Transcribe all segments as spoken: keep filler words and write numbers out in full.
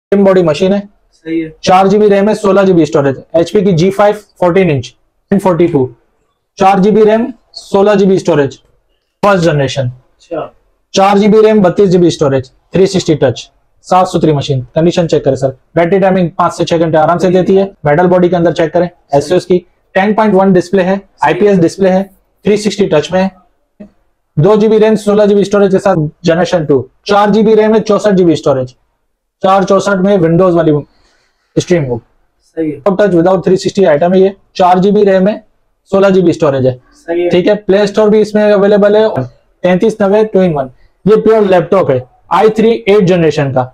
Body machine है, सही है। चार जीबी रैम है, सोलह जीबी स्टोरेज, एचपी की G five fourteen inch forty two, चार जीबी रैम, सोलह जीबी स्टोरेज, फर्स्ट जनरेशन। अच्छा, चार जीबी रैम, बत्तीस GB storage, three sixty touch, साफ सुथरी मशीन। कंडीशन चेक करें सर, बैटरी टाइमिंग पांच से छह घंटे आराम से देती है। मेटल बॉडी के अंदर चेक करें, एसओएस की टेन पॉइंट वन डिस्प्ले है, आईपीएस डिस्प्ले है, थ्री सिक्सटी टच में है, दो जीबी रैम, सोलह जीबी स्टोरेज के साथ जनरेशन टू। चार जीबी रैम है, चौसठ जीबी स्टोरेज, चार चौसठ में विंडोज वाली स्ट्रीम बुक, सही है। Touch without three sixty item है ये। चार जीबी रैम है, सोलह जीबी स्टोरेज है, सही है। ठीक है। प्ले स्टोर भी इसमें अवेलेबल है, तैंतीस नब्बे टू इन वन। ये प्योर लैपटॉप है, आई थ्री एट जनरेशन का।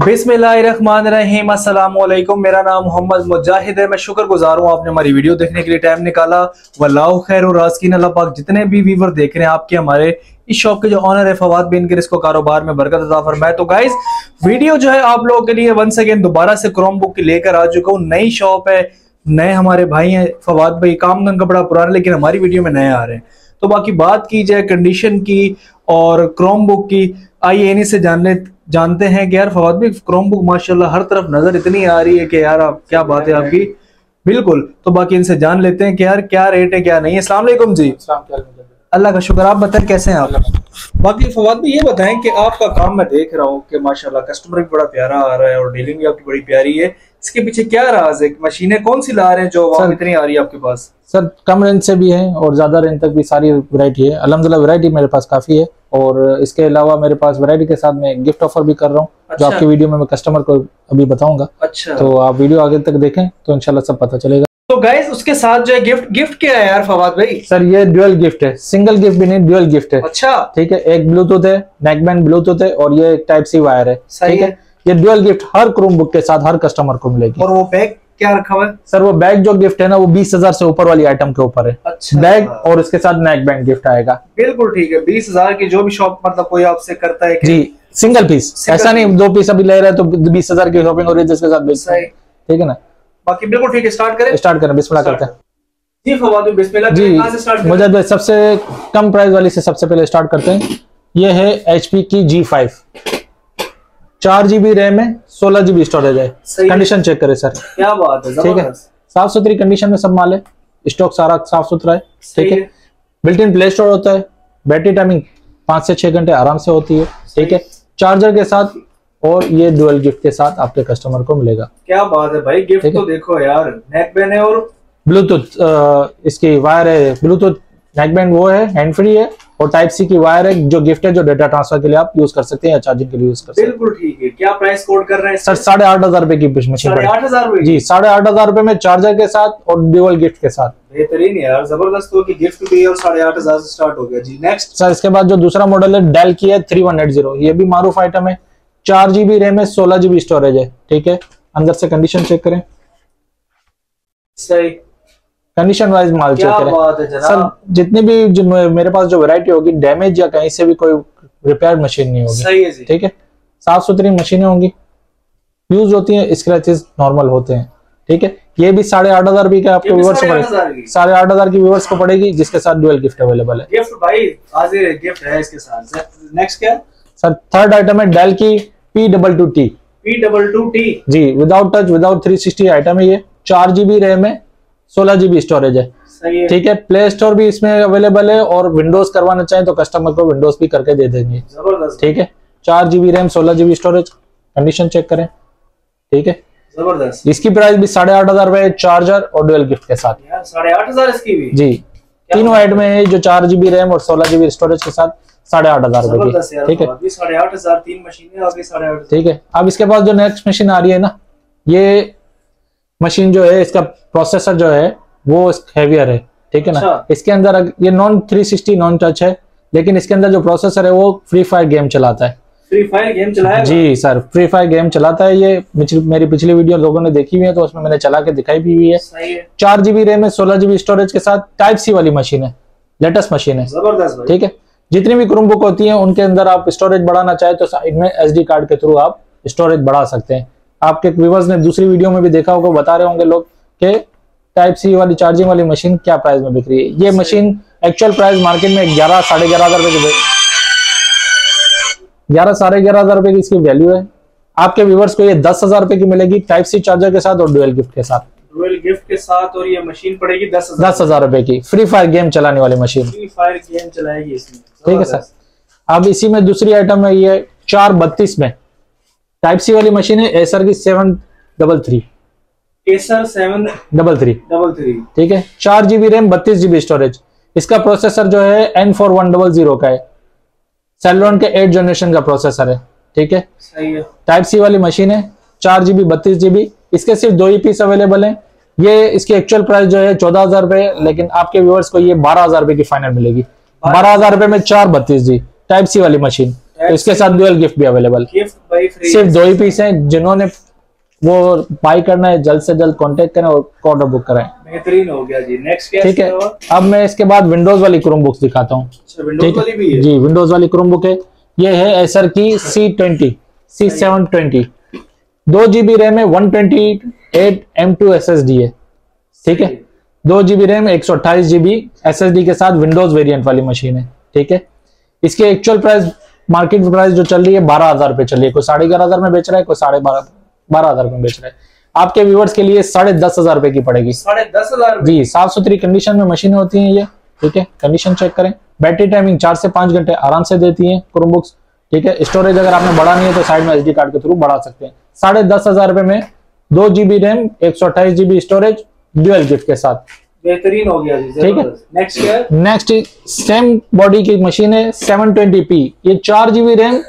बिस्मिल्लाहिर्रहमानिर्रहीम, अस्सलाम वालेकुम। मेरा नाम मोहम्मद मुजाहिद है। मैं शुक्रगुजार हूँ आपने हमारी वीडियो देखने के लिए टाइम निकाला। वल्लाहु खैर और राज़कीन। अल्लाह पाक जितने भी व्यूवर देख रहे हैं आपके हमारे इस शॉप के जो ऑनर है फवाद बिन के, इसको कारोबार में बरकत अता फरमाए। तो गाइस वीडियो जो है आप लोगों के लिए वंस अगेन दोबारा से क्रोम बुक की लेकर आ चुका हूँ। नई शॉप है, नए हमारे भाई हैं फवाद भाई, काम का बड़ा पुराना लेकिन हमारी वीडियो में नए आ रहे हैं। तो बाकी बात की जाए कंडीशन की और क्रोम बुक की, आइए इन्हीं से जानने जानते हैं कि यार फवाद भाई क्रोम बुक माशाल्लाह हर तरफ नजर इतनी आ रही है कि यार आप क्या बात है आपकी, बिल्कुल। तो बाकी इनसे जान लेते हैं कि यार क्या रेट है क्या नहीं है। अस्सलाम वालेकुम जी। अल्लाह का शुक्र, आप बताएं कैसे हैं आप। बाकी फवाद भाई ये बताएं कि आपका काम मैं देख रहा हूँ कि माशाल्लाह कस्टमर भी बड़ा प्यारा आ रहा है और डीलिंग भी आपकी बड़ी प्यारी है। इसके पीछे क्या राज है? मशीनें कौन सी ला रहे हैं जो वहाँ इतनी आ रही है आपके पास? सर कम रेंज से भी है और ज्यादा रेंज तक भी सारी वैरायटी है। अल्हम्दुलिल्लाह वैरायटी मेरे पास काफी है और इसके अलावा मेरे पास वैरायटी के साथ मैं गिफ्ट ऑफर भी कर रहा हूँ। अच्छा। जो आपकी वीडियो में मैं कस्टमर को अभी बताऊंगा। अच्छा, तो आप वीडियो आगे तक देखें तो इंशाल्लाह सब पता चलेगा। तो गाइस उसके साथ जो है गिफ्ट गिफ्ट क्या है यार फवाद भाई? सर ये ड्यूअल गिफ्ट है, सिंगल गिफ्ट भी नहीं, ड्यूअल गिफ्ट है। अच्छा, ठीक है। एक ब्लूटूथ है, नेकबैंड ब्लूटूथ है और ये टाइप सी वायर है, ठीक है। ये ड्यूअल गिफ्ट हर क्रोम बुक के साथ हर कस्टमर को मिलेगी। और वो बैग क्या रखा हुआ है? सर वो बैग जो गिफ्ट है ना वो बीस हजार से ऊपर वाली आइटम के ऊपर है। अच्छा, बैग और इसके साथ नेक बैंड गिफ्ट आएगा। बिल्कुल ठीक है। बीस हजार की जो भी शॉप मतलब कोई आपसे करता है जी, सिंगल पीस, ऐसा नहीं दो पीस अभी ले रहे हैं तो बीस हजार की शॉपिंग हो रही है जिसके साथ बेचते हैं, ठीक है ना। बाकी बिल्कुल ठीक है। स्टार्ट करें स्टार्ट करें, बिस्मिल्लाह करते हैं जी फवाद भाई। बिस्मिल्लाह जी। कहां से स्टार्ट करें? मुझे सबसे कम प्राइस वाली से सबसे पहले स्टार्ट करते हैं। ये है एचपी की जी फाइव, चार जीबी रैम है, सोलह जीबी स्टोरेज है। कंडीशन चेक करें सर, क्या बात है, ठीक है। साफ सुथरी कंडीशन में सब माल है, स्टॉक सारा साफ सुथरा है, ठीक है। बिल्ट इन प्ले स्टोर होता है, बैटरी टाइमिंग पांच से छह घंटे आराम से होती है, ठीक है। चार्जर के साथ और ये डुअल गिफ्ट के साथ आपके कस्टमर को मिलेगा। क्या बात है भाई, गिफ्ट तो देखो यार। नेकबैंड है और ब्लूटूथ इसकी वायर है, ब्लूटूथ नेकबैंड वो है, हैंड फ्री है और टाइप सी की वायर है जो गिफ्ट है, जो डेटा ट्रांसफर के लिए आप यूज कर सकते हैं या चार्जिंग के लिए यूज कर सकते हैं। बिल्कुल ठीक है। क्या प्राइस कोड कर रहे हैं सर? साढ़े आठ हजार रुपए की मशीन, साढ़े आठ हजार रुपए जी, साढ़े आठ हजार रुपए में चार्जर के साथ और ड्यूअल गिफ्ट के साथ। बेहतरीन यार, जबरदस्त हो कि गिफ्ट भी और साढ़े आठ हजार से स्टार्ट हो गया जी। नेक्स्ट सर इसके बाद जो दूसरा मॉडल है डेल की है थ्री वन एट जीरो, ये भी मारूफ आइटम है, चार जीबी रैम है, सोलह जीबी स्टोरेज है, ठीक है। अंदर से कंडीशन चेक करें, सही कंडीशन वाइज माल चेक करें सर। जितनी भी जो मेरे पास जो वैरायटी होगी, डैमेज या कहीं से भी कोई रिपेयर मशीन नहीं होगी, सही है जी, ठीक है। साफ सुथरी मशीनें होंगी, यूज होती हैं, स्क्रैचेस नॉर्मल होते हैं, ठीक है। ये भी साढ़े आठ हजार रुपए का आपको व्यूअर्स को पड़ेगी, साढ़े आठ हजार की व्यूअर्स को पड़ेगी, जिसके साथ डुअल गिफ्ट अवेलेबल है। गिफ्ट भाई आज गिफ्ट है इसके साथ। नेक्स्ट क्या सर? थर्ड आइटम है डेल की P double two T, P double two T G, without touch without three sixty item है ये। चार जीबी रैम है, सोलह जीबी स्टोरेज है, सही है, ठीक है। प्ले स्टोर भी इसमें अवेलेबल है और विंडोज करवाना चाहें तो कस्टमर को विंडोज भी करके दे देंगे, जबरदस्त, ठीक है। चार जीबी रैम, सोलह जीबी स्टोरेज, कंडीशन चेक करें, ठीक है। जबरदस्त। इसकी प्राइस भी साढ़े आठ हजार रुपए, चार्जर और डुअल गिफ्ट के साथ। यार साढ़े आठ हजार इसकी भी जी, तीनों ऐड में है, जो चार जीबी रैम और सोलह जीबी स्टोरेज के साथ साढ़े आठ हजार रुपए की, ठीक है। साढ़े आठ हजार तीन मशीनें आ गई, साढ़े आठ, ठीक है। अब इसके बाद जो नेक्स्ट मशीन आ रही है ना, ये मशीन जो है इसका प्रोसेसर जो है वो हैवियर है, ठीक है ना। अच्छा। इसके अंदर ये non three sixty non touch है, लेकिन इसके अंदर जो प्रोसेसर है वो फ्री फायर गेम चलाता है। फ्री फायर गेम चलाया? जी सर, फ्री फायर गेम चलाता है ये। मेरी पिछली वीडियो लोगों ने देखी हुई है तो उसमें मैंने चला के दिखाई भी हुई है। सही है। चार जीबी रैम है, सोलह जीबी स्टोरेज के साथ, टाइप सी वाली मशीन है, लेटेस्ट मशीन है, जबरदस्त भाई, ठीक है। जितनी भी क्रोम बुक होती है उनके अंदर आप स्टोरेज बढ़ाना चाहे तो साइड में एसडी कार्ड के थ्रू आप स्टोरेज बढ़ा सकते हैं। आपके व्यूअर्स ने दूसरी वीडियो में भी देखा होगा, बता रहे होंगे लोग कि टाइप सी वाली चार्जिंग वाली मशीन क्या प्राइस में बिक रही है। ये मशीन एक्चुअल प्राइस मार्केट में ग्यारह साढ़े ग्यारह हजार रुपए की, ग्यारह साढ़े ग्यारह हजार रुपए की इसकी वैल्यू है। आपके व्यूवर्स को ये दस हजार रुपए की मिलेगी, टाइप सी चार्जर के साथ और डुअल गिफ्ट के साथ। डुअल गिफ्ट के साथ, और ये मशीन पड़ेगी दस हजार दस हजार रुपए की, फ्री फायर गेम चलाने वाली मशीन, फ्री फायर गेम चलाएगी इसमें। ठीक है सर। अब इसी में दूसरी आइटम है ये चार बत्तीस में टाइप सी वाली मशीन है, एसर की seven double three Acer seven double three double three ठीक है। चार जीबी रैम बत्तीस जीबी स्टोरेज। इसका प्रोसेसर जो है N four one double zero का है, सेलोन के एट जनरेशन का प्रोसेसर है, ठीक है। सही है। टाइप सी वाली मशीन है, चार जीबी बत्तीस जीबी। इसके सिर्फ दो ही पीस अवेलेबल हैं। ये इसकी एक्चुअल प्राइस जो है चौदह हजार रुपए, लेकिन आपके व्यूअर्स को ये बारह हजार रुपए की फाइनल मिलेगी। बारह हजार रुपए में चार बत्तीस जी टाइप सी वाली मशीन, तो इसके साथ डुअल गिफ्ट भी अवेलेबल। गिफ्ट बाई फ्री, सिर्फ दो ही पीस हैं। जिन्होंने वो बाई करना है जल्द से जल्द कांटेक्ट करें और ऑर्डर बुक कराएं। बेहतरीन हो गया जी। नेक्स्ट क्या ठीक है। अब मैं इसके बाद विंडोज वाली क्रोम बुक्स दिखाता हूँ। विंडोज वाली भी है जी, विंडोज वाली क्रोम बुक है। ये है एसर की C twenty C seven twenty, दो जीबी रैम है, one twenty eight M two S S D है, ठीक है। दो जीबी रैम, एक सौ अट्ठाईस जीबी एस एस डी के साथ विंडोज वेरिएंट वाली मशीन है, ठीक है। इसकी एक्चुअल प्राइस मार्केट प्राइस जो चल रही है बारह हजार रुपए चल रही है। कोई साढ़े ग्यारह हजार में बेच रहा है, कोई साढ़े बारह बारह हजार में बेच रहा है। आपके व्यूवर्स के लिए साढ़े दस हजार रुपए की पड़ेगी। साढ़े दस हजार जी, साफ सुथरी कंडीशन में मशीन होती है ये, ठीक है। कंडीशन चेक करें। बैटरी टाइमिंग चार से पांच घंटे आराम से देती है क्रोम बुक्स, ठीक है। स्टोरेज अगर आपने बढ़ानी है तो साइड में एसडी कार्ड के थ्रू बढ़ा सकते हैं। साढ़े दस हजार रुपए में दो जीबी रैम, एक सौ अट्ठाईस जीबी स्टोरेज, ड्यूअल गिफ्ट के साथ, बेहतरीन हो गया जी। ठीक है। नेक्स्ट क्या है? नेक्स्ट सेम बॉडी की मशीन है सेवन ट्वेंटी पी। ये चार GB RAM,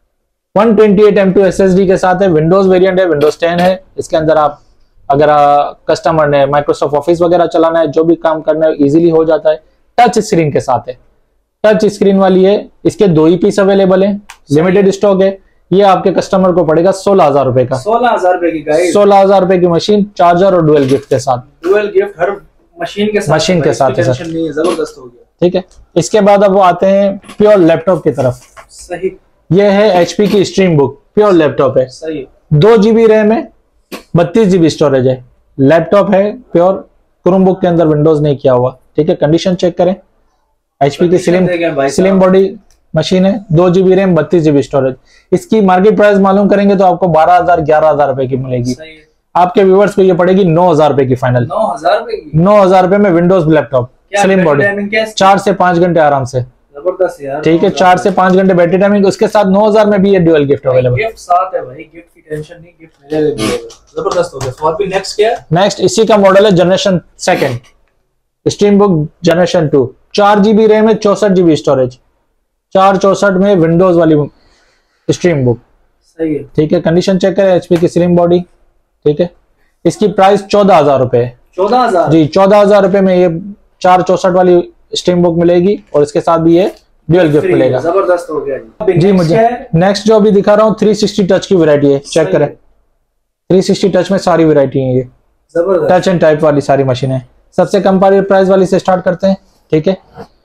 one twenty eight M two S S D के साथ है, विंडोज वेरिएंट है, विंडोज टेन है। इसके अंदर आप अगर कस्टमर ने माइक्रोसॉफ्ट ऑफिस वगैरह चलाना है, जो भी काम करना है इजीली हो जाता है। टच स्क्रीन के साथ है, टच स्क्रीन वाली है। इसके दो ही पीस अवेलेबल है, लिमिटेड स्टॉक है। ये आपके कस्टमर को पड़ेगा सोलह हजार रुपए का। सोलह हजार रुपए की गाइस, सोलह हजार रुपए की मशीन, चार्जर और डुअल गिफ्ट के साथ। डुअल गिफ्ट हर मशीन के साथ, मशीन के साथ है सर, जबरदस्त हो गया, ठीक है। इसके बाद अब वो आते हैं प्योर लैपटॉप की तरफ। सही। ये है एचपी की स्ट्रीम बुक, प्योर लैपटॉप है। सही। दो जीबी रैम है, बत्तीस जीबी स्टोरेज है, लैपटॉप है प्योर, क्रोम बुक के अंदर विंडोज नहीं किया हुआ, ठीक है। कंडीशन चेक करें। एचपी की स्लिम स्लिम बॉडी मशीन है, दो जीबी रैम, बत्तीस जीबी स्टोरेज। इसकी मार्केट प्राइस मालूम करेंगे तो आपको बारह हजार ग्यारह हजार रुपए की मिलेगी। आपके व्यूवर्स को ये पड़ेगी नौ हजार रुपए की फाइनल। नौ हजार रुपए की, नौ हजार रुपए में विंडोज लैपटॉप, स्लिम बॉडी, चार से पांच घंटे आराम से, जबरदस्त यार, ठीक है। चार से पांच घंटे बैटरी टाइमिंग। उसके साथ नौ हजार में भी ये ड्यूअल गिफ्ट अवेलेबल। गिफ्ट साथ है भाई, गिफ्ट की टेंशन नहीं, गिफ्ट मिलेगा, जबरदस्त हो गया। और भी नेक्स्ट क्या है? नेक्स्ट इसी का मॉडल है generation second, stream book generation two. चार जीबी रैम है, चौसठ जीबी स्टोरेज, चार चौसठ में विंडोज वाली स्ट्रीम बुक, सही है, ठीक है। कंडीशन चेक करें। एचपी की स्लिम बॉडी, ठीक है। इसकी प्राइस चौदह हजार रुपए है। चौदह हजार जी, चौदह हजार रुपए में ये चार चौसठ वाली स्ट्रीम बुक मिलेगी और इसके साथ भी ये ड्यूअल गिफ्ट मिलेगा। जबरदस्त हो गया जी। जी, मुझे नेक्स्ट जो अभी दिखा रहा हूँ थ्री सिक्सटी टच की वैरायटी है, चेक करें। थ्री सिक्सटी टच में सारी वैरायटी है, ये जबरदस्त टच एंड टाइप वाली सारी मशीन है। सबसे कम प्राइस वाली से स्टार्ट करते हैं, ठीक है।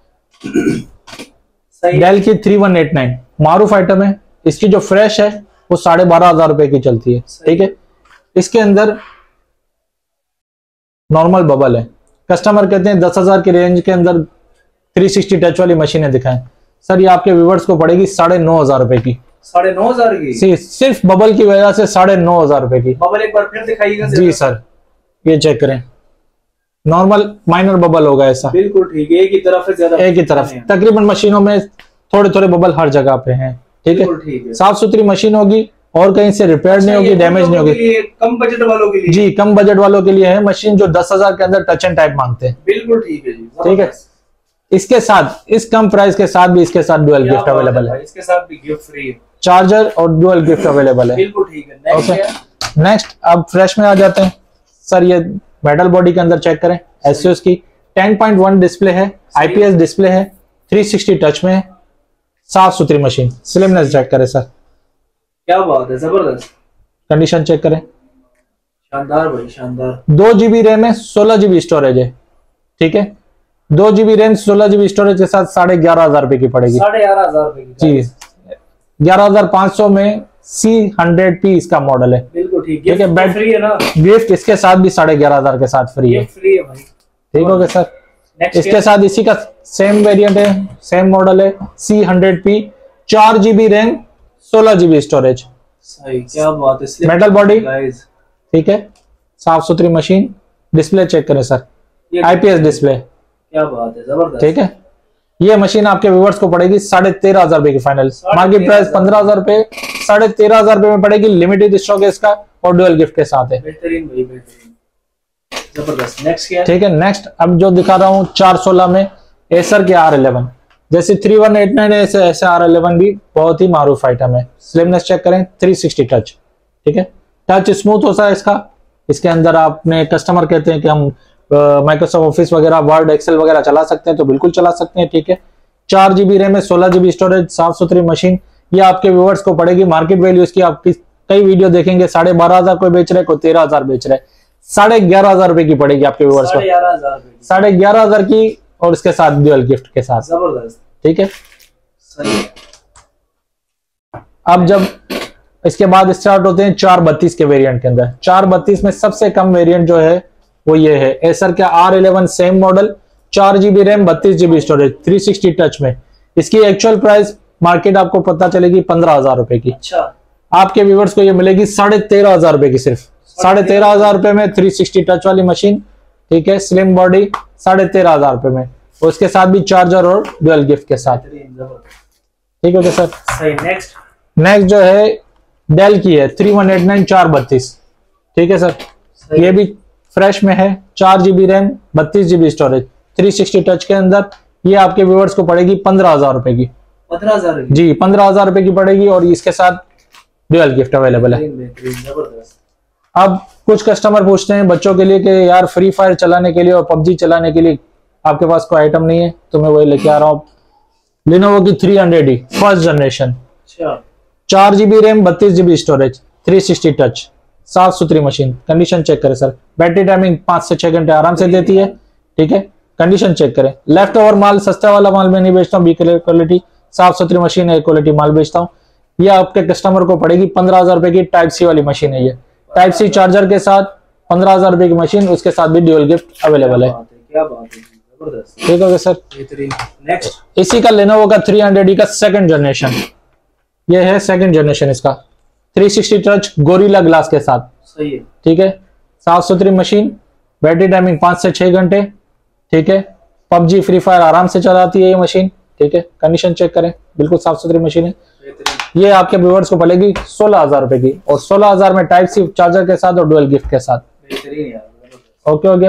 डेल की थ्री वन एट नाइन मारूफ आइटम है। इसकी जो फ्रेश है वो साढ़े बारह हजार रुपए की चलती है, ठीक है। इसके अंदर नॉर्मल बबल है। कस्टमर कहते हैं दस हजार की रेंज के अंदर थ्री सिक्सटी टच वाली मशीनें दिखाएं। सर ये आपके व्यूवर्स को पड़ेगी साढ़े नौ हजार रुपए की। साढ़े नौ हजार की सिर्फ बबल की वजह से साढ़े नौ हजार रुपए की। बबल एक बार फिर दिखाइएगा जी सर, ये चेक करें। नॉर्मल माइनर बबल होगा ऐसा, बिल्कुल ठीक है। एक ही तरफ है, ज्यादा एक ही तरफ। तकरीबन मशीनों में थोड़े थोड़े बबल हर जगह पे हैं, ठीक है। साफ सुथरी मशीन होगी और कहीं से रिपेयर नहीं होगी, डैमेज नहीं होगी। कम बजट वालों के लिए, जी कम बजट वालों के लिए है मशीन, जो दस हजार के अंदर टच एंड टाइप मांगते हैं। बिल्कुल ठीक है जी, ठीक है। इसके साथ इस कम प्राइस के साथ भी इसके साथ डुअल गिफ्ट अवेलेबल है। इसके साथ भी गिफ्ट फ्री है, चार्जर और डुअल गिफ्ट अवेलेबल है। बिल्कुल ठीक है। ओके, नेक्स्ट अब फ्रेश में आ जाते हैं। सर ये मेटल बॉडी के अंदर चेक करें। एसयूएस की टेन पॉइंट वन डिस्प्ले है, आईपीएस डिस्प्ले है, थ्री सिक्सटी टच में है, साफ सुथरी मशीन। स्लिमनेस चेक करें सर, क्या बात है, जबरदस्त। कंडीशन चेक करें, शानदार भाई शानदार। दो जीबी रैम है, सोलह जीबी स्टोरेज है, ठीक है। दो जीबी रैम सोलह जीबी स्टोरेज के साथ साढ़े ग्यारह हजार रुपए की पड़ेगी। साढ़े ग्यारह हजार रुपए की जी, ग्यारह हजार पांच सौ में सी हंड्रेड पी इसका मॉडल है। बिल्कुल ठीक ठीक है। बैट फ्री है ना, गिफ्ट इसके साथ भी साढ़े ग्यारह हजार के साथ फ्री है। फ्री है भाई, ठीक हो गया सर। इसके साथ इसी का सेम वेरिएंट है, सेम मॉडल है, सी हंड्रेड पी, चार जीबी रैम, सोलह जीबी स्टोरेज, सही, क्या बात है। मेटल बॉडी, ठीक है, साफ सुथरी मशीन। डिस्प्ले चेक करें सर, आईपीएस डिस्प्ले, क्या बात है, जबरदस्त। ठीक है, ये मशीन आपके व्यूअर्स को पड़ेगी साढ़े तेरह हजार रुपए की फाइनल। मार्केट प्राइस पंद्रह हजार रुपए, साढ़े तेरह हजार रुपए में पड़ेगी। लिमिटेड स्टॉक है इसका और डुअल गिफ्ट के साथ है। बेहतरीन भाई, बेहतरीन, जबरदस्त। नेक्स्ट क्या है? ठीक है, नेक्स्ट अब जो दिखा रहा हूँ चार सोलह में एसर के आर इलेवन, जैसे थ्री वन एट नाइन है ऐसे ऐसे आर इलेवन भी बहुत ही मारूफ आइटम है। स्लिमनेस चेक करें, थ्री सिक्सटी टच, ठीक है, टच स्मूथ होता है इसका। इसके अंदर आपने कस्टमर कहते हैं कि हम माइक्रोसॉफ्ट ऑफिस वगैरह, वर्ड, एक्सेल वगैरह चला सकते हैं, तो बिल्कुल चला सकते हैं, ठीक है। चार जीबी रैम है, सोलह जीबी स्टोरेज, साफ सुथरी मशीन। ये आपके व्यूअर्स को पड़ेगी। मार्केट वैल्यू इसकी आप कई वीडियो देखेंगे, साढ़े बारह हजार कोई बेच रहे, कोई तेरह हजार बेच रहे, साढ़े ग्यारह हजार रुपए की पड़ेगी आपके व्यूअर्स को, साढ़े ग्यारह हजार की, और इसके साथ ड्यूअल गिफ्ट के साथ, जबरदस्त, ठीक है। सही। अब जब इसके बाद स्टार्ट होते हैं चार बत्तीस के वेरिएंट के अंदर। चार बत्तीस में सबसे कम वेरिएंट जो है वो ये है, एसर का आर इलेवन, सेम मॉडल, चार जीबी रैम, बत्तीस GB storage, three sixty touch में। इसकी एक्चुअल प्राइस मार्केट आपको पता चलेगी पंद्रह हजार रुपए की। अच्छा, आपके व्यूवर्स को ये मिलेगी साढ़े तेरह हजार रुपए की, सिर्फ साढ़े तेरह हजार रुपए में थ्री सिक्सटी टच वाली मशीन, ठीक है, स्लिम बॉडी, साढ़े तेरह हजार रुपए में, और उसके साथ भी चार्जर और डुअल गिफ्ट के साथ, ठीक है सर। सही। नेक्स्ट नेक्स्ट जो है डेल की है, थ्री वन एट नाइन चार बत्तीस, ठीक है सर, ये भी फ्रेश में है, चार जीबी रैम, बत्तीस GB storage, three sixty touch के अंदर। ये आपके व्यूअर्स को पड़ेगी पंद्रह हजार रुपए की। पंद्रह हजार जी, पंद्रह हजार रुपए की पड़ेगी, और इसके साथ डुअल गिफ्ट अवेलेबल है। अब कुछ कस्टमर पूछते हैं बच्चों के लिए कि यार फ्री फायर चलाने के लिए और पबजी चलाने के लिए आपके पास कोई आइटम नहीं है, तो मैं वही लेके आ रहा हूँ, लिनोवो की three hundred E first generation, चार जीबी रैम, बत्तीस GB storage, three sixty touch, साफ सुथरी मशीन। कंडीशन चेक करें सर, बैटरी टाइमिंग पांच से छह घंटे आराम से देती है, ठीक है। कंडीशन चेक करें, लेफ्ट ओवर माल, सस्ता वाला माल मैं नहीं बेचता हूँ, बी क्वालिटी, साफ सुथरी मशीन है, क्वालिटी माल बेचता हूँ। ये आपके कस्टमर को पड़ेगी पंद्रह हजार रुपए की। टाइप सी वाली मशीन है ये, टाइप सी चार्जर के साथ पंद्रह हजार रुपए की मशीन, उसके साथ भी ड्यूअल गिफ्ट अवेलेबल है। क्या बात है, जबरदस्त, ठीक है सर। नेक्स्ट इसी का लेनोवो का थ्री हंड्रेड ई का सेकंड जनरेशन, ये है सेकंड जनरेशन इसका, three sixty touch Gorilla glass के साथ, सही है, ठीक है, साफ सुथरी मशीन, बैटरी टाइमिंग पांच से छह घंटे, ठीक है। पबजी, फ्री फायर आराम से चलाती है ये मशीन, ठीक है। कंडीशन चेक करें, बिल्कुल साफ सुथरी मशीन है। ये आपके व्यूअर्स को पड़ेगी सोलह हजार रुपए की, और सोलह हजार में टाइप सी चार्जर के साथ और डुअल गिफ्ट के साथ। ओके हो गया।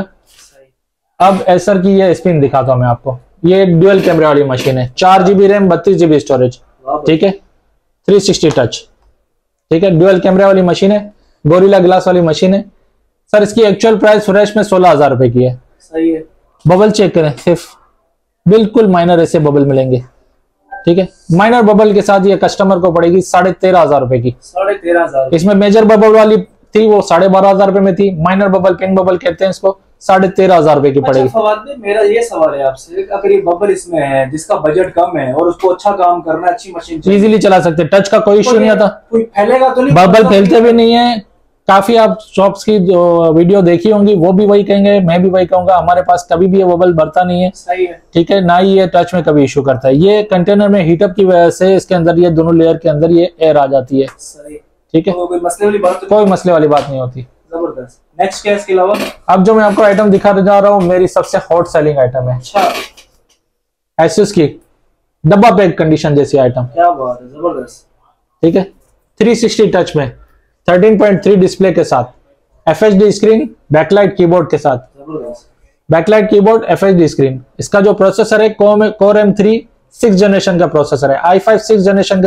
अब एसर की ये स्पिन दिखाता हूं मैं आपको, ये डुअल कैमरे वाली मशीन है, चार जीबी रैम, बत्तीस जीबी स्टोरेज, ठीक है, थ्री सिक्सटी टच, ठीक है, डुअल कैमरे वाली मशीन है, गोरिल्ला ग्लास वाली मशीन है। सर इसकी एक्चुअल प्राइस फ्रेश में सोलह हजार रुपए की है। सही है। बबल चेक करें, सिर्फ बिल्कुल माइनर ऐसे बबल मिलेंगे, ठीक है। माइनर बबल के साथ ये कस्टमर को पड़ेगी साढ़े तेरह हजार रुपए की। साढ़े तेरह हजार इसमें मेजर बबल वाली थी वो साढ़े बारह हजार रुपए में थी, माइनर बबल, पिंक बबल कहते हैं इसको, साढ़े तेरह हजार रुपए की पड़ेगी। अच्छा फवाद, मेरा ये सवाल है आपसे, अगर ये बबल इसमें है जिसका बजट कम है और उसको अच्छा काम करना है, अच्छी मशीन इजीली चला सकते, टच का कोई इश्यू नहीं आता, कोई फैलेगा तो नहीं, बबल फैलते भी नहीं है। काफी आप शॉप्स की जो वीडियो देखी होंगी वो भी वही कहेंगे, मैं भी वही कहूंगा, हमारे पास कभी भी ये बबल भरता नहीं है। सही है, ठीक है, ना ही ये टच में कभी इशू करता है। ये कंटेनर में हीटअप की वजह से इसके अंदर ये दोनों लेयर के अंदर ये एयर आ जाती है। सही, ठीक है, तो कोई मसले वाली बात तो कोई मसले वाली बात नहीं होती। जबरदस्त। नेक्स्ट क्या है इसके अलावा? अब जो मैं आपको आइटम दिखाने जा रहा हूँ मेरी सबसे हॉट सेलिंग आइटम है। अच्छा, एसुस की डब्बा पैक कंडीशन जैसी आइटम। क्या बात है, जबरदस्त। ठीक है, थ्री सिक्सटी टच में थर्टीन पॉइंट थ्री डिस्प्ले के साथ, एफएचडी स्क्रीन, बैकलाइट कीबोर्ड के साथ, जबरदस्त। Backlight keyboard, FHD screen. इसका जो प्रोसेसर है core M three six generation का प्रोसेसर है, आई फाइव सिक्स जनरेशन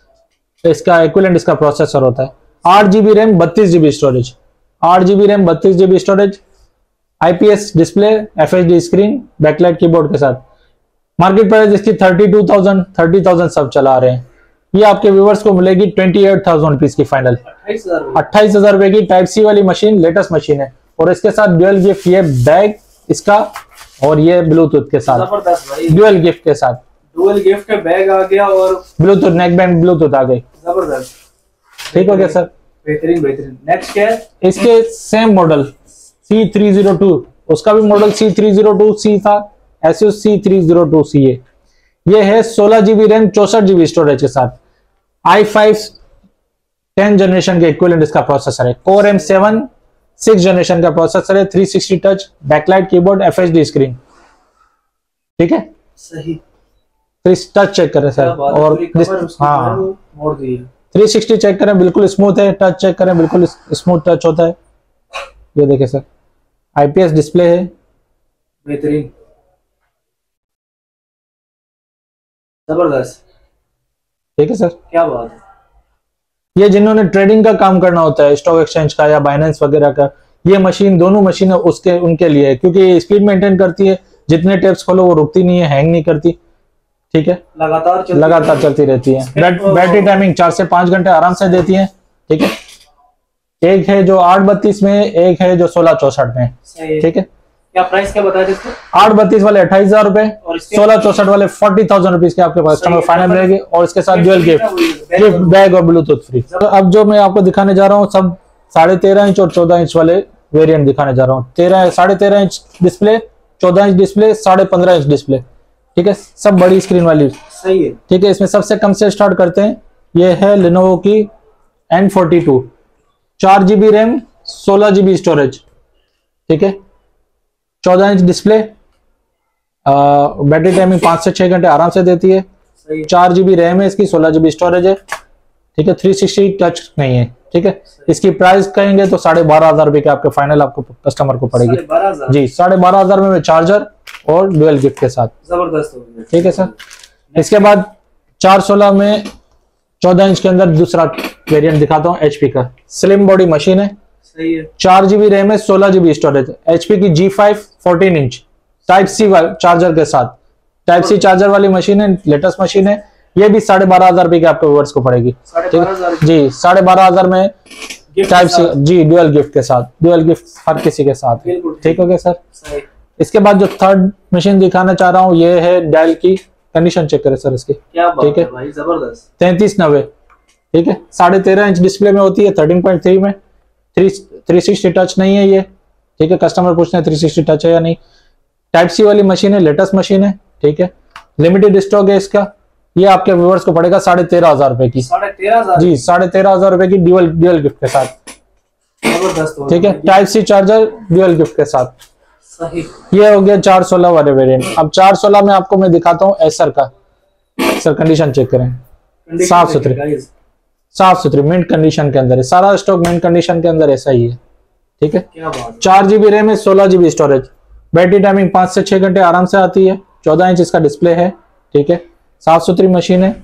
का इसका इक्विवेलेंट इसका प्रोसेसर होता है। आठ जीबी रैम, बत्तीस जीबी स्टोरेज, आठ जीबी रैम, बत्तीस GB storage, IPS display, FHD screen, backlight keyboard के साथ। मार्केट प्राइस इसकी thirty two thousand thirty thousand सब चला रहे हैं। ये आपके व्यूवर्स को मिलेगी ट्वेंटी एट थाउजेंड रुपीज की फाइनल, अट्ठाईस हजार रुपए की। टाइप सी वाली मशीन, लेटेस्ट मशीन है, और इसके साथ ड्यूअल गिफ्ट, ये बैग इसका और ये ब्लूटूथ के साथ, जबरदस्त भाई, ड्यूअल गिफ्ट के साथ, डुअल गिफ्ट का बैग आ गया और ब्लूटूथ नेक बैंड ब्लूटूथ आ गई। जबरदस्त, ठीक हो गया सर, बेहतरीन बेहतरीन। नेक्स्ट क्या है? इसके same model C three zero two, उसका भी model C three zero two C था, ASUS C three zero two C है। ये है सोलह जीबी रैम, चौसठ जीबी स्टोरेज के साथ, आई फाइव टेन जनरेशन के इक्विवेलेंट इसका प्रोसेसर है। Core M seven six generation का प्रोसेसर है, three sixty touch, backlight keyboard, F H D screen. ठीक है, सही। टच चेक करें सर, और हाँ मोड़ दिए, थ्री सिक्सटी चेक करें, बिल्कुल स्मूथ है। टच चेक करें, बिल्कुल स्मूथ टच होता है। ये देखिए सर, आईपीएस डिस्प्ले है, बेहतरीन, जबरदस्त। ठीक है सर, क्या बात है। ये जिन्होंने ट्रेडिंग का काम करना होता है, स्टॉक एक्सचेंज का या बाइनेंस वगैरह का, ये मशीन, दोनों मशीन उसके उनके लिए है, क्योंकि स्पीड मेंटेन करती है। जितने टेप्स खोलो वो रुकती नहीं है, हैंग नहीं करती। ठीक है, लगातार चलती लगातार चलती रहती है। बैटरी टाइमिंग चार से पांच घंटे आराम से देती है। ठीक है, एक है जो आठ बत्तीस में, एक है जो सोलह चौसठ में। ठीक है, क्या प्राइस क्या बताया इसको? आठ बत्तीस वाले अट्ठाईस हजार रुपए, सोलह चौसठ वाले फोर्टी थाउजेंड रुपीज के आपके पास कस्टमर फाइनल रहेगी, और इसके साथ ड्यूअल गिफ्ट गिफ्ट बैग और ब्लूटूथ फ्री। अब जो मैं आपको दिखाने जा रहा हूँ सब साढ़े तेरह इंच और चौदह इंच वाले वेरिएंट दिखाने जा रहा हूँ। तेरह साढ़े तेरह इंच डिस्प्ले, चौदह इंच डिस्प्ले, साढ़े पंद्रह इंच डिस्प्ले। ठीक है, सब बड़ी स्क्रीन वाली। सही है। ठीक है, इसमें सबसे कम से स्टार्ट करते हैं। ये है Lenovo की एन फोर्टी टू, चार जीबी रैम, सोलह जीबी स्टोरेज। ठीक है, चौदह इंच डिस्प्ले, बैटरी टाइमिंग पांच से छह घंटे आराम से देती है। चार जीबी रैम है इसकी, सोलह जीबी स्टोरेज है। ठीक है, थ्री सिक्सटी टच नहीं है। ठीक है, इसकी प्राइस कहेंगे तो साढ़े बारह हजार रुपए के आपके फाइनल आपको कस्टमर को पड़ेगी जी, साढ़े बारह हजार में चार्जर और डुअल गिफ्ट के साथ। जबरदस्त हो गया। ठीक है सर, इसके बाद चार सोलह में चौदह इंच के अंदर दूसरा वेरिएंट दिखाता हूँ, एचपी का। स्लिम बॉडी मशीन है, सही है। चार जीबी रैम है, सोलह जीबी स्टोरेज, एचपी की G five fourteen inch type C charger के साथ। टाइप सी चार्जर वाली मशीन है, लेटेस्ट मशीन है। ये भी साढ़े बारह हजार रुपए के आपके व्यूअर्स को पड़ेगी। जी, साढ़े बारह हजार में टाइप सी जी, डुअल गिफ्ट के साथ, डुअल गिफ्ट हर किसी के साथ। ठीक हो गया सर। इसके बाद जो थर्ड मशीन दिखाना चाह रहा हूँ, ये है डेल की। कंडीशन चेक करें सर इसकी। क्या बात ठीक है भाई, जबरदस्त। तैंतीस नब्बे। ठीक है, साढ़े तेरह इंच डिस्प्ले में होती है, थर्टीन पॉइंट थ्री में। थ्री थ्री सिक्सटी टच नहीं है ये। ठीक है, कस्टमर पूछते हैं थ्री सिक्सटी टच है या नहीं। टाइप सी वाली मशीन है, लेटेस्ट मशीन है। ठीक है, लिमिटेड स्टॉक है इसका। ये आपके व्यूअर्स को पड़ेगा साढ़े तेरह हजार रुपए की। साढ़े तेरह हजार जी, साढ़े तेरह हजार रुपए की ड्यूअल ड्यूअल गिफ्ट के साथ। ठीक है, type C charger dual gift के साथ। सही। ये हो गया चार सोलह वाले वेरिएंट। अब चार सोलह में आपको मैं दिखाता हूँ एसर का। सर कंडीशन चेक करें, साफ सुथरी साफ सुथरी मिंट कंडीशन के अंदर है। सारा स्टॉक मिंट कंडीशन के अंदर ऐसा ही है। ठीक है, चार जीबी रैम है, सोलह जीबी स्टोरेज, बैटरी टाइमिंग पांच से छह घंटे आराम से आती है। चौदह इंच इसका डिस्प्ले है। ठीक है, साफ सुथरी मशीन है।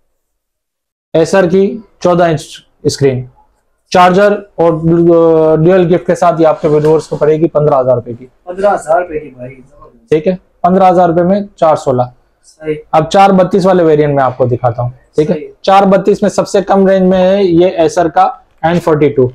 एसर की चौदह इंच स्क्रीन, चार्जर और ड्यूअल गिफ्ट के साथ ये आपके व्यूअर्स को पड़ेगी पंद्रह हजार रुपए की। पंद्रह हजार रुपए की भाई। ठीक है, पंद्रह हजार रुपए में चार सोलह। अब चार बत्तीस वाले वेरिएंट में आपको दिखाता हूँ। ठीक है, चार बत्तीस में सबसे कम रेंज में है ये एसर का एन फोर्टी टू,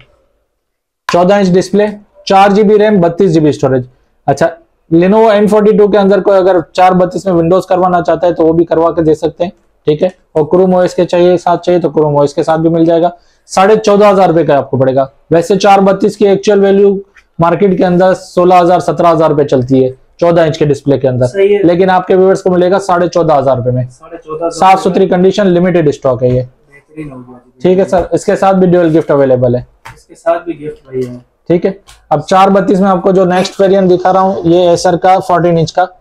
चौदह इंच डिस्प्ले, चार जीबी रैम, बत्तीस जीबी स्टोरेज। अच्छा, Lenovo एन फोर्टी टू के अंदर कोई अगर चार बत्तीस में विंडोज करवाना चाहता है तो वो भी करवा के दे सकते हैं। ठीक है, और क्रोम ओएस के चाहिए साथ चाहिए तो क्रोम ओएस के साथ भी मिल जाएगा। साढ़े चौदह हजार रुपए का आपको पड़ेगा। वैसे चार बत्तीस की एक्चुअल वैल्यू मार्केट के अंदर सोलह हजार सत्रह हजार रुपए चलती है चौदह इंच के डिस्प्ले के अंदर, लेकिन आपके व्यूअर्स को मिलेगा साढ़े चौदह हजार रुपए में। साफ सुथरी कंडीशन, लिमिटेड स्टॉक है ये। ठीक है सर, इसके साथ भी ड्यूअल गिफ्ट अवेलेबल है। इसके साथ भी गिफ्ट भाई है। ठीक है, अब चार बत्तीस में आपको जो नेक्स्ट वेरिएंट दिखा रहा हूं, ये एसर का फोर्टीन इंच का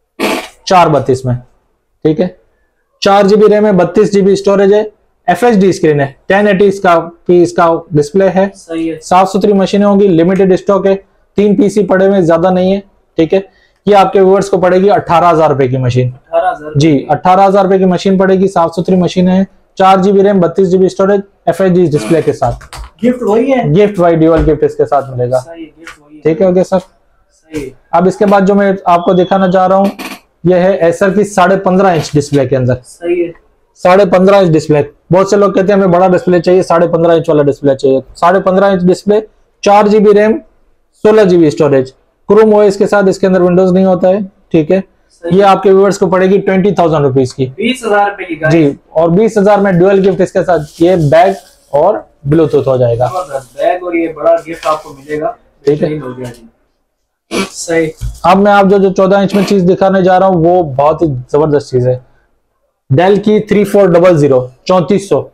चार बत्तीस में। ठीक है, चार जीबी रैम है, बत्तीस जीबी स्टोरेज है, एफ एच डी स्क्रीन है, टेन एटी इसका पी इसका डिस्प्ले है। सही है। साफ सुथरी मशीनें होंगी, लिमिटेड स्टॉक है, तीन पीसी पड़े हुए, ज्यादा नहीं है। ठीक है, ये आपके व्यूअर्स को पड़ेगी अठारह हजार रुपए की मशीन। जी, अठारह हजार रुपए की मशीन पड़ेगी। साफ सुथरी मशीन है, चार जीबी रैम, बत्तीस GB storage, F H D display के साथ। गिफ्ट वही है, गिफ्ट वाई ड्यूअल गिफ्ट इसके साथ मिलेगा। ठीक है, ओके सर। सही। अब इसके बाद जो मैं आपको दिखाना चाह रहा हूँ, यह है एसर की साढ़े पंद्रह इंच डिस्प्ले के अंदर। सही है। साढ़े पंद्रह इंच डिस्प्ले। बहुत से लोग कहते हैं हमें बड़ा डिस्प्ले चाहिए, साढ़े पंद्रह इंच वाला डिस्प्ले चाहिए। साढ़े पंद्रह इंच डिस्प्ले, चार जीबी रैम, सोलह जीबी स्टोरेज, क्रोम ओएस के साथ। इसके अंदर विंडोज नहीं होता है। ठीक है, ये आपके व्यूअर्स को पड़ेगी ट्वेंटी थाउजेंड रुपीज की, बीस हजार रुपए की जी, और बीस हजार में ड्यूअल गिफ्ट इसके साथ ये बैग और ब्लूटूथ हो जाएगा। बैग और ये बड़ा गिफ्ट आपको मिलेगा। ठीक है, हो गया जी। सही। अब मैं आप जो जो चौदह इंच में चीज दिखाने जा रहा हूँ वो बहुत ही जबरदस्त चीज है। डेल की थ्री फोर डबल जीरो चौंतीस सौ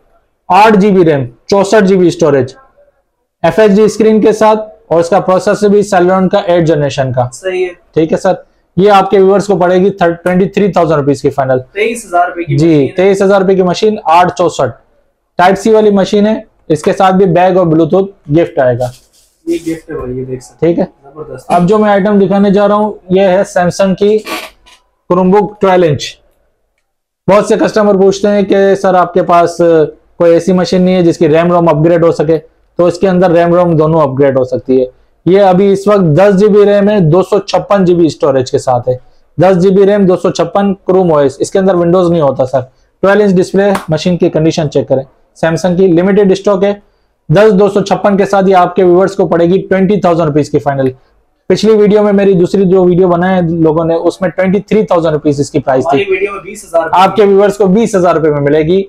आठ जीबी रैम, चौसठ GB storage, F H D screen के साथ, और इसका प्रोसेसर भी सेलेरॉन का एट जनरेशन का। सही है। ठीक है सर, ये आपके व्यूअर्स को पड़ेगी ट्वेंटी थ्री थाउजेंड रुपीज की फाइनल। तेईस हजार रुपए की जी, तेईस हजार रुपए की मशीन, आठ चौसठ टाइप सी वाली मशीन है। इसके साथ भी बैग और ब्लूटूथ गिफ्ट आएगा। ये गिफ्ट है भाई, ये देख सकते ठीक है। जबरदस्त। अब जो मैं आइटम दिखाने जा रहा हूँ ये है सैमसंग की क्रोमबुक ट्वेल्व इंच। बहुत से कस्टमर पूछते हैं कि सर आपके पास कोई ऐसी मशीन नहीं है जिसकी रैम रोम अपग्रेड हो सके, तो इसके अंदर रैम रोम दोनों अपग्रेड हो सकती है। ये अभी इस वक्त दस जीबी रैम है, दो सौ छप्पन जीबी स्टोरेज के साथ है। दस जीबी रैम, दो सौ छप्पन क्रोम ओएस, इसके अंदर विंडोज नहीं होता sir. Twelve inch display, machine की कंडीशन चेक करें। सैमसंग की लिमिटेड स्टॉक है। दस दो सौ छप्पन के साथ ये आपके व्यूअर्स को पड़ेगी ट्वेंटी थाउजेंड रुपीज की फाइनल। पिछली वीडियो में मेरी दूसरी जो वीडियो बनाए लोगों ने उसमें ट्वेंटी थ्री थाउजेंड रुपीज इसकी प्राइस थी। वीडियो में बीस हजार आपके व्यूअर्स को बीस हजार रुपए में मिलेगी।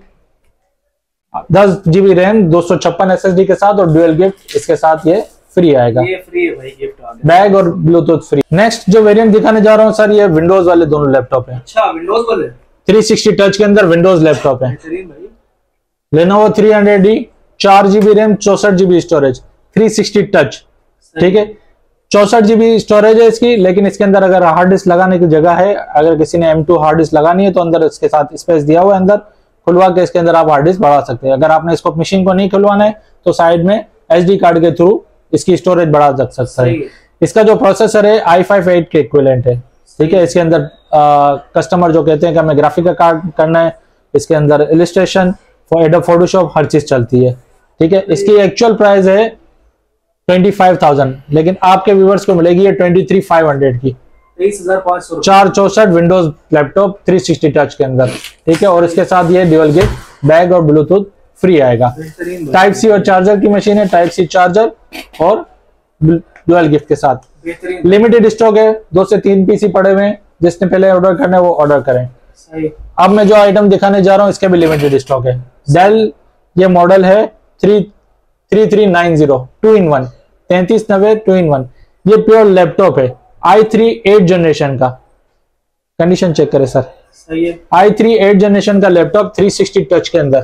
दस जीबी रैम, दो सौ छप्पन एस एस डी के साथ और ड्यूअल गिफ्ट इसके साथ ये फ्री आएगा। ये फ्री है भाई, गिफ्ट आ गया। बैग और ब्लूटूथ फ्री। नेक्स्ट जो वेरिएंट दिखाने जा रहा हूँ सर, ये विंडोज वाले दोनों लैपटॉप है। अच्छा, विंडोज वाले थ्री सिक्सटी टच के अंदर विंडोज लैपटॉप है। लेनोवो थ्री हंड्रेड डी, चार जीबी रैम, चौसठ GB storage, three sixty touch. ठीक है, चौसठ जीबी स्टोरेज है इसकी, लेकिन इसके अंदर अगर हार्ड डिस्क लगाने की जगह है, अगर किसी ने एम टू हार्ड डिस्क लगानी है तो अंदर इसके साथ स्पेस दिया हुआ है, अंदर खुलवा के इसके अंदर आप हार्ड डिस्क बढ़ा सकते हैं। अगर आपने इसको मशीन को नहीं खुलवाना है तो साइड में एच डी कार्ड के थ्रू इसकी स्टोरेज बढ़ा सकता है। इसका जो प्रोसेसर है आई फाइव एट के इक्विवेलेंट है। ठीक है, इसके अंदर कस्टमर जो कहते हैं कि हमें ग्राफिक का कार्ड करना है, इसके अंदर इलिस्ट्रेशन, एडोब फोटोशॉप हर चीज चलती है। ठीक है, इसकी एक्चुअल प्राइस है ट्वेंटी फाइव थाउजेंड, लेकिन आपके व्यूअर्स को मिलेगी ये ट्वेंटी थ्री फाइव हंड्रेड की। तेईस हजार पाँच सौ चार चौसठ Windows laptop three sixty touch के अंदर। ठीक है, और इसके साथ ये ड्यूअल गिफ्ट बैग और ब्लूटूथ फ्री आएगा। टाइप सी और चार्जर की मशीन है, टाइप सी चार्जर और ड्यूअल गिफ्ट के साथ। लिमिटेड स्टॉक है, दो से तीन पीसी पड़े हुए हैं। जिसने पहले ऑर्डर करना है वो ऑर्डर करें। सही। अब मैं जो आइटम दिखाने जा रहा हूँ इसके भी लिमिटेड स्टॉक है। डेल ये मॉडल है three three three nine zero, two in one, तैतीस नब्बे टू इन वन। ये प्योर लैपटॉप है, आई थ्री एट जनरेशन का। कंडीशन चेक करें सर। सही है। आई थ्री एट जनरेशन का लैपटॉप थ्री सिक्सटी टच के अंदर,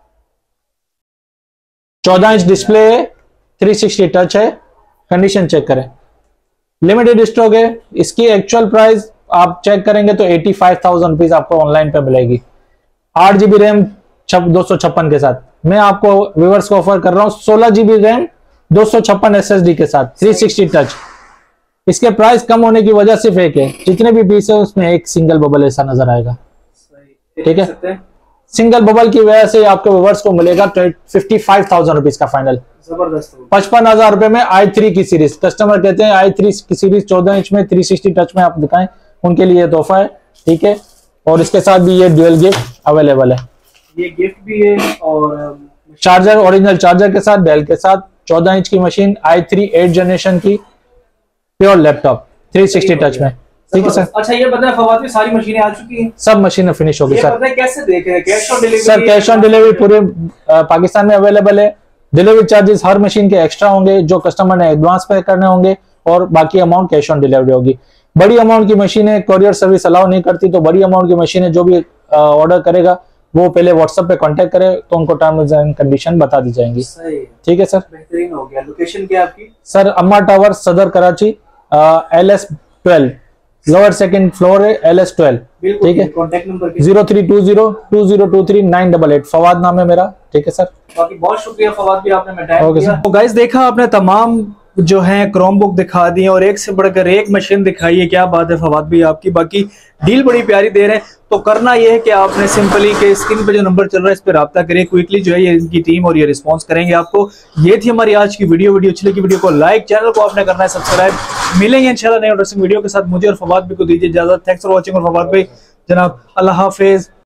चौदह इंच डिस्प्ले है, थ्री सिक्सटी टच है। कंडीशन चेक करें। लिमिटेड स्टॉक है। इसकी एक्चुअल प्राइस आप चेक करेंगे तो एटी फाइव थाउजेंड रुपीज आपको ऑनलाइन पे मिलेगी। आठ जीबी रैम, दो सौ छप्पन के साथ। मैं आपको व्यूअर्स को ऑफर कर रहा हूँ सोलह जीबी रैम, दो सौ छप्पन एस एस डी के साथ, थ्री सिक्सटी टच। इसके प्राइस कम होने की वजह सिर्फ एक है, जितने भी पीस है उसमें एक सिंगल बबल ऐसा नजर आएगा। ठीक है, सिंगल बबल की वजह से आपके व्यूअर्स को मिलेगा फिफ्टी फाइव थाउजेंड रुपीज का फाइनल। जबरदस्त। पचपन हजार रुपए में आई थ्री की सीरीज। कस्टमर कहते हैं आई थ्री की सीरीज चौदह इंच में थ्री सिक्सटी टच में आप दिखाएं, उनके लिए तोहफा है। ठीक है, और इसके साथ भी ये ड्यूअल गिफ्ट अवेलेबल है। ये गिफ्ट भी है और चार्जर, ओरिजिनल चार्जर के साथ, डेल के साथ, चौदह इंच की machine, I three eight generation की pure laptop three sixty touch में। ठीक है सर। अच्छा, ये बताएं फवाद में सारी मशीनें आ चुकी हैं? सब मशीनें फिनिश हो गई सर। कैसे देखें? Cash on delivery? Sir cash on delivery पूरे पाकिस्तान में अवेलेबल है। डिलीवरी चार्जेस हर मशीन के एक्स्ट्रा होंगे, जो कस्टमर ने एडवांस पे करने होंगे, और बाकी अमाउंट कैश ऑन डिलीवरी होगी। बड़ी अमाउंट की मशीनें कोरियर सर्विस अलाउ नहीं करती, तो बड़ी अमाउंट की मशीनें जो भी ऑर्डर करेगा वो पहले व्हाट्सएप पे कांटेक्ट करे तो उनको टर्म्स एंड कंडीशन बता दी जाएंगी। ठीक है सर। बेहतरीन हो गया। लोकेशन क्या है आपकी? Sir Amma tower, Saddar Karachi, L S twelve, lower second floor है, एल एस ट्वेल्व। ठीक है, contact number zero three two zero two zero two three nine double eight. Fawad नाम है मेरा। ठीक है सर। बाकी बहुत शुक्रिया फवाद भी, आपने मैं टाइम दिया। तो गाइस देखा आपने, तमाम जो है क्रोमबुक दिखा दी और एक से बढ़कर एक मशीन दिखाई है। क्या बात है फवाद भी आपकी। बाकी डील बड़ी प्यारी दे रहे हैं। तो करना यह है कि आपने सिंपली के स्क्रीन पे जो नंबर चल रहा है इस पर रब्ता करें। क्विकली जो है ये इनकी टीम और ये रिस्पांस करेंगे आपको। ये थी हमारी आज की वीडियो। वीडियो अच्छी लगी वीडियो को लाइक, चैनल को आपने करना है सब्सक्राइब। मिलेंगे इंशाल्लाह नई इंटरेस्टिंग वीडियो के साथ। मुझे और फवाद भी को दीजिए इजाजत। Thanks for watching. और फवाद भाई जनाब अल्लाह हाफिज।